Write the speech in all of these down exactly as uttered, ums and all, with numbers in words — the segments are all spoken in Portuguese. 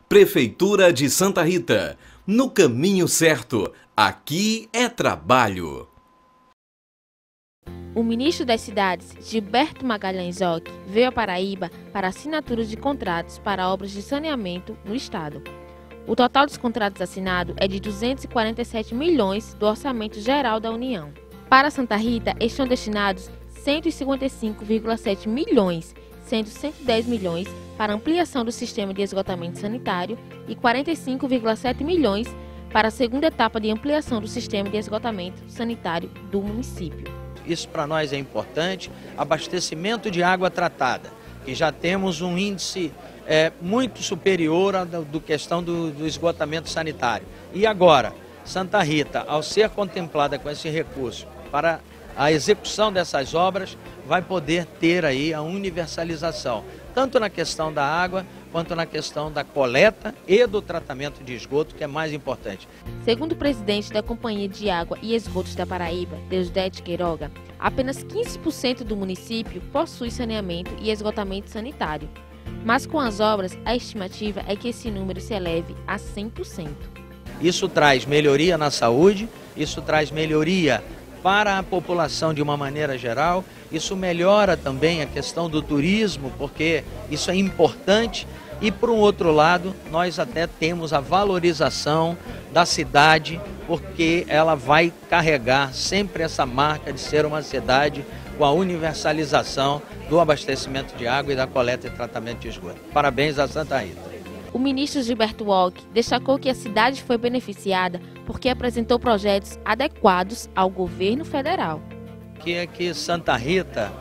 Prefeitura de Santa Rita, no caminho certo, aqui é trabalho. O ministro das Cidades, Gilberto Magalhães Occhi, veio à Paraíba para assinatura de contratos para obras de saneamento no estado. O total dos contratos assinados é de duzentos e quarenta e sete milhões do Orçamento Geral da União. Para Santa Rita, estão destinados cento e cinquenta e cinco vírgula sete milhões, sendo cento e dez milhões para ampliação do sistema de esgotamento sanitário e quarenta e cinco vírgula sete milhões para a segunda etapa de ampliação do sistema de esgotamento sanitário do município. Isso para nós é importante, abastecimento de água tratada, que já temos um índice é, muito superior à do, do questão do, do esgotamento sanitário. E agora, Santa Rita, ao ser contemplada com esse recurso para a execução dessas obras, vai poder ter aí a universalização, tanto na questão da água, quanto na questão da coleta e do tratamento de esgoto, que é mais importante. Segundo o presidente da Companhia de Água e Esgotos da Paraíba, Deusdedit Queiroga, apenas quinze por cento do município possui saneamento e esgotamento sanitário. Mas com as obras, a estimativa é que esse número se eleve a cem por cento. Isso traz melhoria na saúde, isso traz melhoria para a população de uma maneira geral, isso melhora também a questão do turismo, porque isso é importante. E, por um outro lado, nós até temos a valorização da cidade, porque ela vai carregar sempre essa marca de ser uma cidade com a universalização do abastecimento de água e da coleta e tratamento de esgoto. Parabéns a Santa Rita. O ministro Gilberto Occhi destacou que a cidade foi beneficiada porque apresentou projetos adequados ao governo federal. Que é que Santa Rita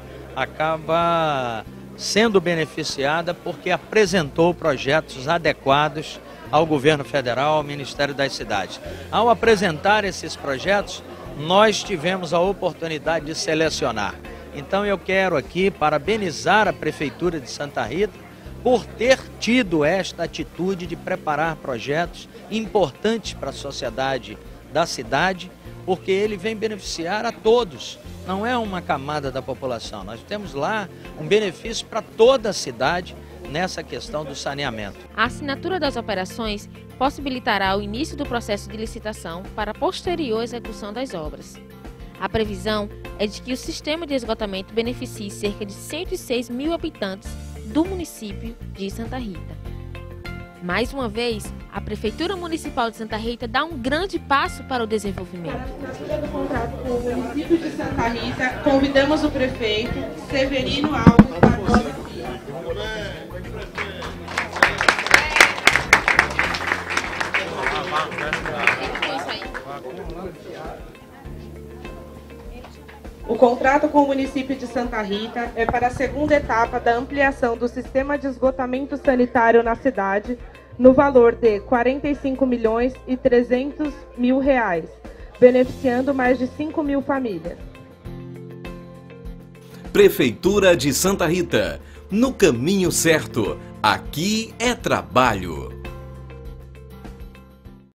acaba sendo beneficiada porque apresentou projetos adequados ao governo federal, ao Ministério das Cidades. Ao apresentar esses projetos, nós tivemos a oportunidade de selecionar. Então eu quero aqui parabenizar a Prefeitura de Santa Rita por ter tido esta atitude de preparar projetos importantes para a sociedade da cidade, porque ele vem beneficiar a todos, não é uma camada da população. Nós temos lá um benefício para toda a cidade nessa questão do saneamento. A assinatura das operações possibilitará o início do processo de licitação para a posterior execução das obras. A previsão é de que o sistema de esgotamento beneficie cerca de cento e seis mil habitantes do município de Santa Rita. Mais uma vez, a Prefeitura Municipal de Santa Rita dá um grande passo para o desenvolvimento. Para a assinatura do contrato com o município de Santa Rita, convidamos o prefeito Severino Alves Barbosa Filho. O contrato com o município de Santa Rita é para a segunda etapa da ampliação do sistema de esgotamento sanitário na cidade, no valor de quarenta e cinco milhões e trezentos mil reais, beneficiando mais de cinco mil famílias. Prefeitura de Santa Rita, no caminho certo, aqui é trabalho.